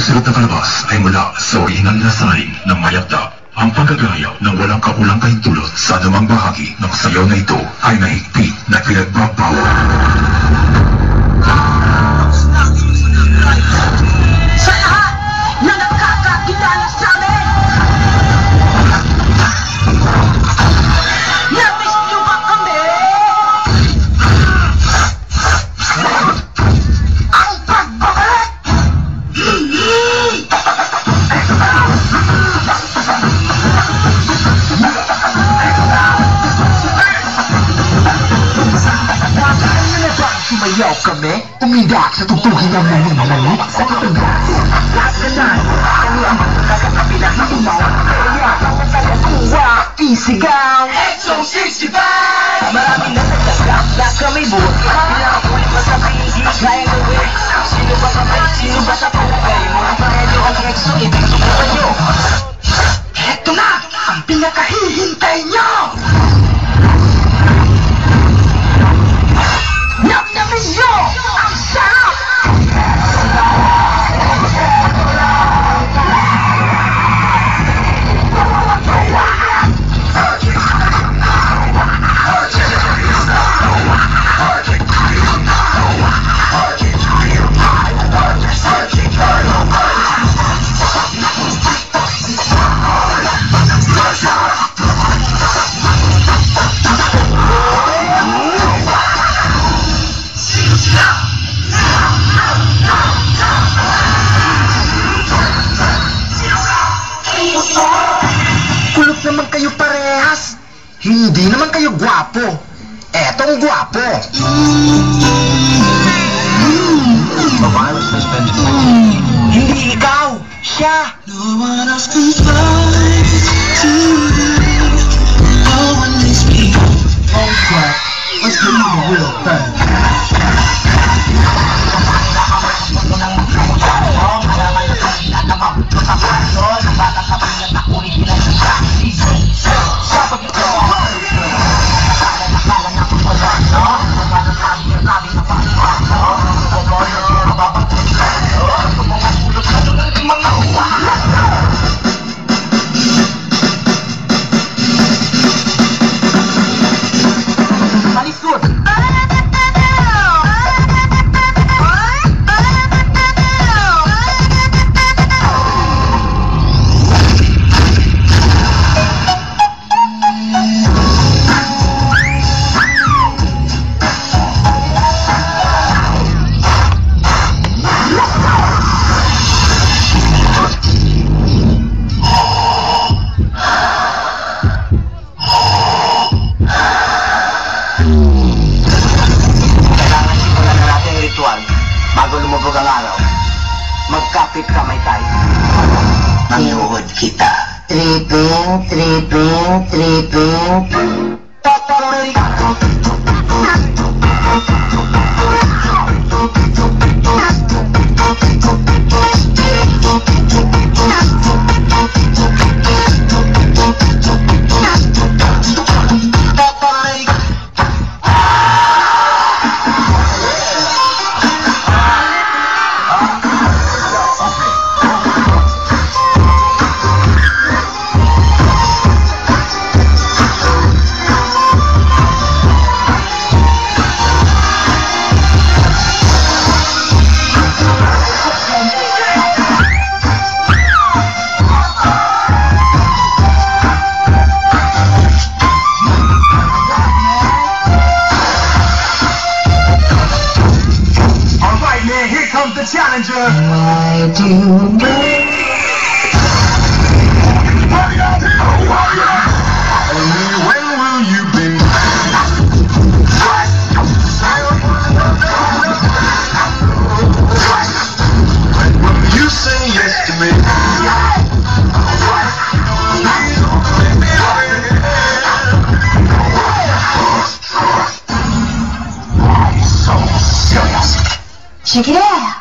susunod na palabas ay mula sa orihinal na salain ng Mayagda. Ang paggagaya ng walang kakulang kahintulot sa anumang bahagi ng sayaw na ito ay mahigpit na pinagbabawal. Sa lahat na nakakakilala sa amin! Na-miss niyo ba kami? Ang pagbabalik! Sumayaw kami, umidak sa tugtugin ng mamamalit sa katangas. Kanan, kami ang magkakapila sa umaw, kaya ang tagakuha, isigaw. Exo 65! Maraming nasagdagdag na kami buhat. Pinakakulit pa sa hindi kaya gawin. Sino ba kami? Sino ba sa palagay? Mga paredo ang Exo, ibig subukan nyo. Eto na! Ang pinakahihintay nyo! Namnamin nyo! Ang sarap! Kulot naman kayo parehas. Hindi naman kayo gwapo. Etong gwapo. The virus has been Hindi ikaw, siya. No one else can fly today. No one needs me. Oh crap, let's get to the real thing. Bago lumubog ang araw, magkapit kamay tayo. Manuhod kita. Tripping, tripping, tripping. Papaloy! The challenger. Why do you When will you be? When will you say yes to me? Check it out.